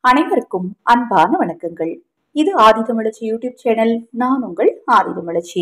அனைவருக்கும் அன்பான வணக்கங்கள். இது ஆதிதமிழச்சி யூடியூப் சேனல். நான் உங்கள் ஆதிதமிழச்சி.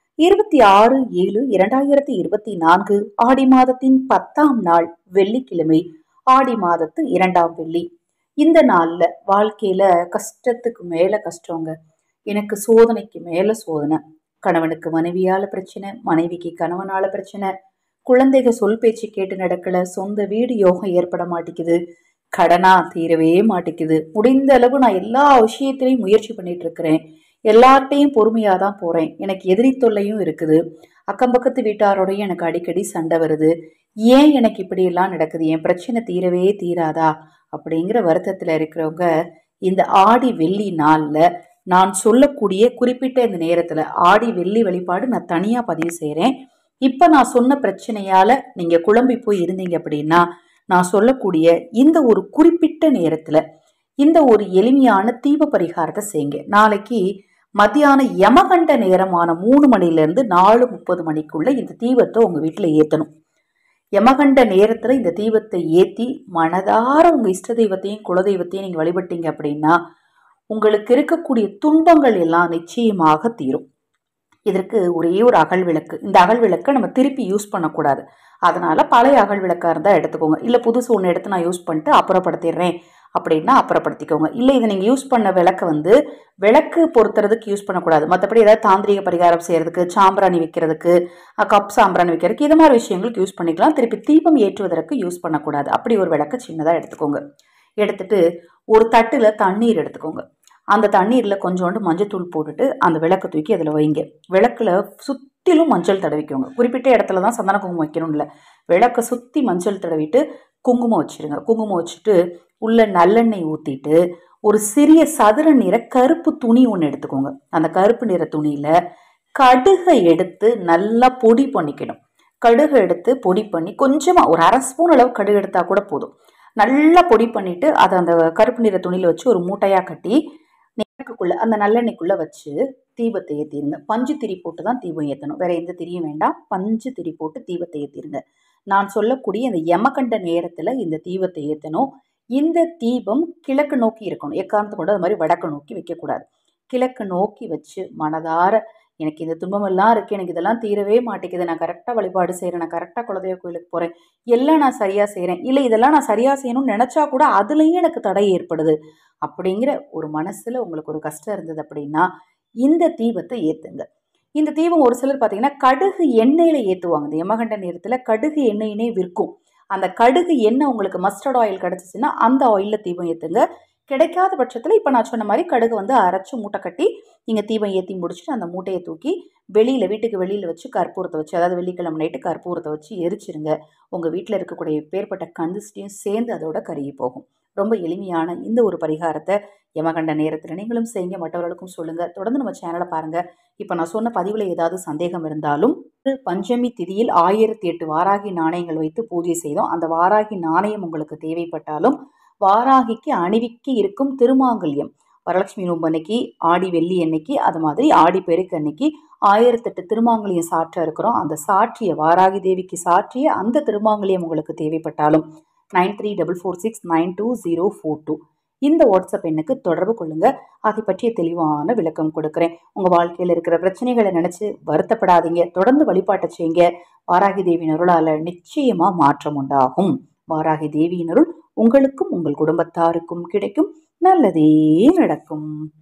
26/7/2024 ஆடி மாதத்தின் 10ஆம் நாள் வெள்ளிக்கிழமை, ஆடி மாதத்து 2ஆம் வெள்ளி. இந்த நாள்ல வாழ்க்கையில கஷ்டத்துக்கு மேல கஷ்டங்க. எனக்கு சோதனைக்கு மேல சோதனை. கணவனுக்கு மனைவியால பிரச்சனை, மனைவிக்கு கணவனால பிரச்சனை, குழந்தைக சொல் பேச்சு கேட்டு நடக்கல, சொந்த வீடு யோகம் ஏற்பட மாட்டேங்குது, கடனா தீரவே மாட்டேங்குது. முடிந்த அளவு நான் எல்லா விஷயத்திலையும் முயற்சி பண்ணிட்டு இருக்கிறேன். எல்லார்ட்டையும் பொறுமையா தான் போறேன். எனக்கு எதிரி தொல்லையும் இருக்குது. அக்கம் பக்கத்து வீட்டாரோடையும் எனக்கு அடிக்கடி சண்டை வருது. ஏன் எனக்கு இப்படி எல்லாம் நடக்குது? என் பிரச்சனை தீரவே தீராதா அப்படிங்கிற வருத்தத்துல இருக்கிறவங்க இந்த ஆடி வெள்ளி நாள்ல நான் சொல்லக்கூடிய குறிப்பிட்ட இந்த நேரத்துல ஆடி வெள்ளி வழிபாடு நான் தனியா பதிவு செய்யறேன். இப்ப நான் சொன்ன பிரச்சனையால நீங்க குழம்பி போய் இருந்தீங்க அப்படின்னா நான் சொல்லக்கூடிய இந்த ஒரு குறிப்பிட்ட நேரத்துல இந்த ஒரு எளிமையான தீப பரிகாரத்தை செய்யுங்க. நாளைக்கு மத்தியானம் யமகண்ட நேரமான 3 மணில இருந்து 4:30 மணிக்குள்ள இந்த தீபத்தை உங்க வீட்டுல ஏத்தணும். யமகண்ட நேரத்துல இந்த தீபத்தை ஏத்தி மனதார உங்க இஷ்ட தெய்வத்தையும் குலதெய்வத்தையும் நீங்க வழிபட்டீங்க அப்படின்னா உங்களுக்கு இருக்கக்கூடிய துன்பங்கள் எல்லாம் நிச்சயமாக தீரும். இதற்கு ஒரே ஒரு அகல் விளக்கு. இந்த அகல் விளக்கை நம்ம திருப்பி யூஸ் பண்ணக்கூடாது. அதனால பழைய அகல் விளக்கா இருந்தா எடுத்துக்கோங்க. இல்ல புதுசு ஒன்று எடுத்து நான் யூஸ் பண்ணிட்டு அப்புறப்படுத்திடுறேன் அப்படின்னா அப்புறப்படுத்திக்கோங்க. இல்லை இதை நீங்க யூஸ் பண்ண விளக்கு விளக்கு பொருத்துறதுக்கு யூஸ் பண்ணக்கூடாது. மற்றபடி ஏதாவது தாந்திரிக பரிகாரம் செய்யறதுக்கு, சாம்பிராணி வைக்கிறதுக்கு, கப் சாம்பிராணி வைக்கிறதுக்கு, இது மாதிரி விஷயங்களுக்கு யூஸ் பண்ணிக்கலாம். திருப்பி தீபம் ஏற்றுவதற்கு யூஸ் பண்ணக்கூடாது. அப்படி ஒரு விளக்கு சின்னதா எடுத்துக்கோங்க. எடுத்துட்டு ஒரு தட்டுல தண்ணீர் எடுத்துக்கோங்க. அந்த தண்ணீர்ல கொஞ்சோண்டு மஞ்சத்தூள் போட்டுட்டு அந்த விளக்கு தூக்கி அதுல வைங்க. விளக்குல சுத்திலும் மஞ்சள் தடவிக்கோங்க. குறிப்பிட்ட இடத்துல தான் சந்தன குங்குமம் வைக்கணும் இல்லை. விளக்கை சுத்தி மஞ்சள் தடவிட்டு குங்குமம் வச்சிருங்க. குங்குமம் வச்சுட்டு உள்ள நல்லெண்ணெய் ஊத்திட்டு ஒரு சிறிய சதுர நிற கருப்பு துணி ஒன்று எடுத்துக்கோங்க. அந்த கருப்பு நிற துணியில கடுகை எடுத்து நல்லா பொடி பண்ணிக்கணும். கடுகு எடுத்து பொடி பண்ணி கொஞ்சமா ஒரு 1/2 ஸ்பூன் அளவு கடுகு எடுத்தா கூட போதும். நல்லா பொடி பண்ணிட்டு அதை அந்த கருப்பு நிற துணியில வச்சு ஒரு மூட்டையா கட்டி நெருக்குள்ள அந்த நல்லெண்ணெய்க்குள்ள வச்சு தீபத்தை ஏற்றிடுங்க. பஞ்சு திரி போட்டு தான் தீபம் ஏற்றணும். வேற எந்த திரியும் வேண்டாம். பஞ்சு திரி போட்டு தீபத்தை ஏற்றிடுங்க. நான் சொல்லக்கூடிய இந்த யமகண்ட நேரத்துல இந்த தீபத்தை ஏற்றணும். இந்த தீபம் கிழக்கு நோக்கி இருக்கணும். எக்காரணத்தை கொண்டு அது மாதிரி வடக்கு நோக்கி வைக்கக்கூடாது. கிழக்கு நோக்கி வச்சு மனதார எனக்கு இந்த துன்பம் எல்லாம் இருக்கு, எனக்கு இதெல்லாம் தீரவே மாட்டேங்குது, நான் கரெக்டாக வழிபாடு செய்கிறேன், நான் கரெக்டாக குலதெய்வ கோயிலுக்கு போகிறேன், எல்லாம் நான் சரியாக செய்கிறேன், இல்லை இதெல்லாம் நான் சரியாக செய்யணும்னு நினச்சா கூட அதுலேயும் எனக்கு தடை ஏற்படுது அப்படிங்கிற ஒரு மனசில் உங்களுக்கு ஒரு கஷ்டம் இருந்தது அப்படின்னா இந்த தீபத்தை ஏற்றுங்க. இந்த தீபம் ஒரு சிலர் பார்த்தீங்கன்னா கடுகு எண்ணெயில் ஏற்றுவாங்க. இந்த யமகண்ட நேரத்தில் கடுகு எண்ணெயினே விற்கும். அந்த கடுகு எண்ணெய் உங்களுக்கு மஸ்டர்ட் ஆயில் கிடச்சிச்சின்னா அந்த ஆயிலில் தீபம் ஏற்றுங்க. கிடைக்காத பட்சத்தில் இப்போ நான் சொன்ன மாதிரி கடுகு அரைச்சி மூட்டை கட்டி நீங்கள் தீபம் ஏற்றி முடிச்சுட்டு அந்த மூட்டையை தூக்கி வீட்டுக்கு வெளியில் வச்சு கற்பூரத்தை வச்சு, அதாவது வெள்ளிக்கிழமை நைட்டு கற்பூரத்தை வச்சு எரிச்சிருங்க. உங்கள் வீட்டில் இருக்கக்கூடிய பேர்பட்ட கந்துஸ்டியும் சேர்ந்து அதோட கருகி போகும். ரொம்ப எளிமையான இந்த ஒரு பரிகாரத்தை யமகண்ட நேரத்தில் நீங்களும் செய்யுங்க, மற்றவர்களுக்கும் சொல்லுங்கள். தொடர்ந்து நம்ம சேனலை பாருங்கள். இப்போ நான் சொன்ன பதிவில் ஏதாவது சந்தேகம் இருந்தாலும் பஞ்சமி திதியில் 1008 வாராகி நாணயங்கள் வைத்து பூஜை செய்தோம். அந்த வாராகி நாணயம் உங்களுக்கு தேவைப்பட்டாலும் வாராகிக்கு அணிவிக்க இருக்கும் திருமாங்கல்யம் வரலட்சுமி நோன்பு அன்னைக்கு, ஆடி வெள்ளி அன்னைக்கு, அது மாதிரி ஆடி பெருக்கு அன்னைக்கு 1008 திருமாங்கல்யம் சாற்ற இருக்கிறோம். அந்த சாற்றிய வாராகி தேவிக்கு சாற்றிய அந்த திருமாங்கல்யம் உங்களுக்கு தேவைப்பட்டாலும் 9344692042 இந்த வாட்ஸ்அப் எண்ணுக்கு தொடர்பு கொள்ளுங்க. அதை பற்றிய தெளிவான விளக்கம் கொடுக்குறேன். உங்க வாழ்க்கையில் இருக்கிற பிரச்சனைகளை நினைச்சு வருத்தப்படாதீங்க. தொடர்ந்து வழிபாட்டை செய்யுங்க. வாராகி தேவியின் அருளால நிச்சயமா மாற்றம் உண்டாகும். வாராகி தேவியின் அருள் உங்களுக்கும் உங்கள் குடும்பத்தாருக்கும் கிடைக்கும். நல்லதே நடக்கும்.